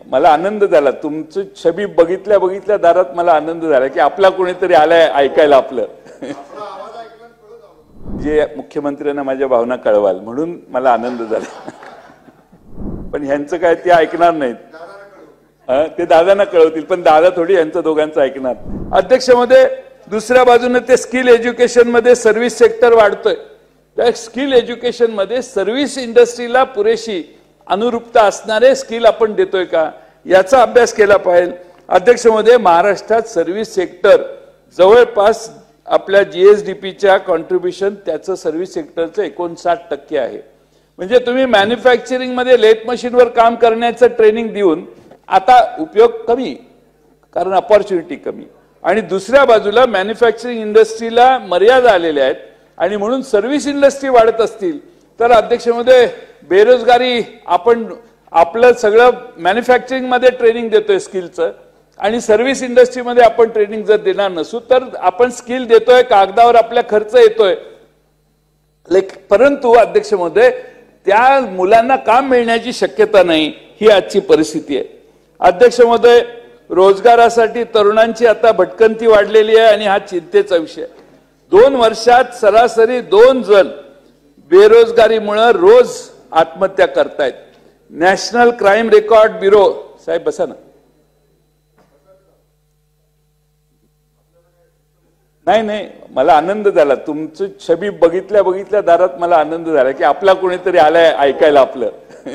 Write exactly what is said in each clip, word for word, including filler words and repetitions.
मला आनंद झाला तुमची छबी बघितल्या बघितल्या दारात मला आनंद झाला की आपला कोणीतरी आलाय ऐकायला आपलं जे मुख्यमंत्र्यांना माझ्या भावना कळवाल म्हणून मला आनंद झाला. पण ह्यांचं काय ते ऐकणार नाहीत, ते दादांना कळवतील पण दादा थोडी यांचं दोघांचं ऐकणार. अध्यक्ष मध्ये दुसऱ्या बाजूने ते स्किल एज्युकेशन मध्ये सर्व्हिस सेक्टर वाढतोय. त्या स्किल एज्युकेशन मध्ये सर्व्हिस इंडस्ट्रीला पुरेशी अनुरूपता असणारे स्किल आपण देतोय का याचा अभ्यास केला पाहिजे. अध्यक्ष मध्ये महाराष्ट्रात सर्व्हिस सेक्टर जवळपास आपल्या जीएसडीपीच्या कॉन्ट्रीब्युशन त्याचं सर्व्हिस सेक्टरचं एकोणसाठ टक्के आहे. म्हणजे तुम्ही मॅन्युफॅक्चरिंग मध्ये लेथ मशीनवर काम करण्याचं ट्रेनिंग देऊन आता उपयोग कमी कारण अपॉर्च्युनिटी कमी आणि दुसऱ्या बाजूला मॅन्युफॅक्चरिंग इंडस्ट्रीला मर्यादा आलेल्या आहेत आणि म्हणून सर्व्हिस इंडस्ट्री वाढत असतील तर अध्यक्ष मध्ये बेरोजगारी आपण आपलं सगळं मॅन्युफॅक्चरिंग मध्ये ट्रेनिंग देतोय स्किलचं आणि सर्व्हिस इंडस्ट्रीमध्ये आपण ट्रेनिंग जर देणार नसू तर आपण स्किल देतोय कागदावर आपला खर्च येतोय परंतु अध्यक्ष मध्ये त्या मुलांना काम मिळण्याची शक्यता नाही ही आजची परिस्थिती आहे. अध्यक्ष महोदय रोजगारासाठी तरुणांची आता भटकंती वाढलेली आहे आणि हा चिंतेचा विषय. दोन वर्षात सरासरी दोन जण बेरोजगारीमुळे रोज आत्महत्या करतायत. नॅशनल क्राईम रेकॉर्ड ब्युरो साहेब बसा ना. नाही नाही मला आनंद झाला तुमची छबी बघितल्या बघितल्या दारात मला आनंद झाला की आपला कोणीतरी आलाय ऐकायला आपलं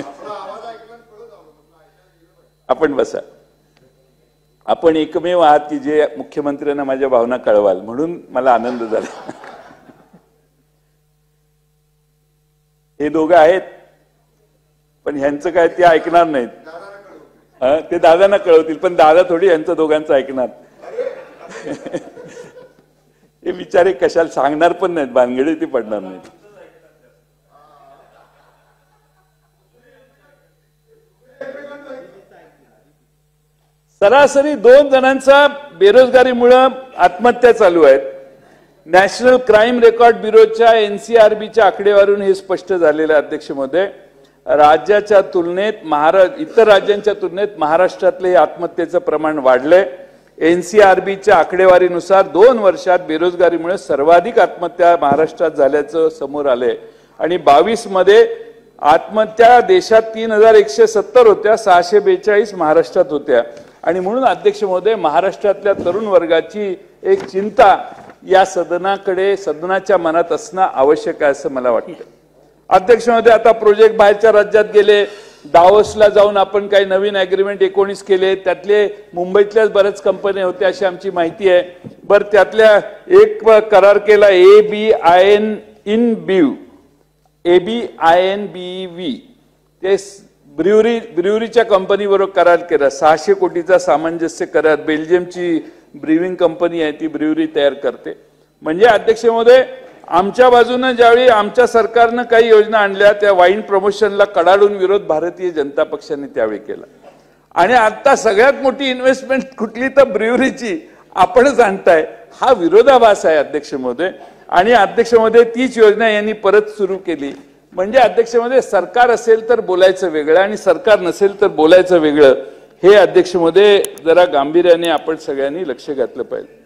आपण बसा. आपण एकमेव आहात की जे मुख्यमंत्र्यांना माझ्या भावना कळवाल म्हणून मला आनंद झाला. हे दोघं आहेत पण ह्यांचं काय ते ऐकणार नाहीत, ते दादांना कळवतील पण दादा थोडी यांचं दोघांचं ऐकणार. हे विचारे कशाला सांगणार पण नाहीत भानगडी ती पडणार नाहीत. सरासरी दोन जणांचा बेरोजगारीमुळे आत्महत्या चालू आहेत. नॅशनल क्राईम रेकॉर्ड ब्युरोच्या एनसीआरबीच्या आकडेवारीवरून हे स्पष्ट झालेलं अध्यक्ष महोदय. राज्याच्या तुलनेत महाराष्ट्र इतर राज्यांच्या तुलनेत महाराष्ट्रातले हे आत्महत्येचं प्रमाण वाढलंय. एनसीआरबीच्या आकडेवारीनुसार दोन वर्षात बेरोजगारीमुळे सर्वाधिक आत्महत्या महाराष्ट्रात झाल्याचं समोर आलंय आणि बावीस मध्ये आत्महत्या देशात तीन हजार एकशे सत्तर होत्या, सहाशे बेचाळीस महाराष्ट्रात होत्या आणि म्हणून अध्यक्ष महोदय महाराष्ट्रातल्या तरुण वर्गाची एक चिंता या सदनाकडे सदनाच्या मनात असणं आवश्यक आहे असं मला वाटतं. अध्यक्ष महोदय आता प्रोजेक्ट बाहेरच्या राज्यात गेले. दावोसला जाऊन आपण काही नवीन अग्रीमेंट एकोणीस केले त्यातले मुंबईतल्याच बऱ्याच कंपन्या होत्या अशी आमची माहिती आहे. बर त्यातल्या एक करार केला A B I N In Bev A B I N B V ते ब्रिवरी ब्रिवरीच्या कंपनी बरोबर करार केला. सहाशे कोटीचा सामंजस्य करार. बेल्जियमची ब्रिविंग कंपनी आहे ती ब्रिवरी तयार करते. म्हणजे अध्यक्ष महोदय आमच्या बाजूने ज्यावेळी आमच्या सरकारनं काही योजना आणल्या त्या वाईन प्रमोशनला कडाडून विरोध भारतीय जनता पक्षाने त्यावेळी केला आणि आता सगळ्यात मोठी इन्व्हेस्टमेंट कुठली तर ब्रिवरीची आपणच आणताय. हा विरोधाभास आहे अध्यक्ष महोदय आणि अध्यक्ष महोदय तीच योजना यांनी परत सुरू केली. म्हणजे अध्यक्ष महोदय सरकार असेल तर बोलायचं वेगळं आणि सरकार नसेल तर बोलायचं वेगळं. हे अध्यक्ष महोदय जरा गांभीर्याने आपण सगळ्यांनी लक्ष घातलं पाहिजे.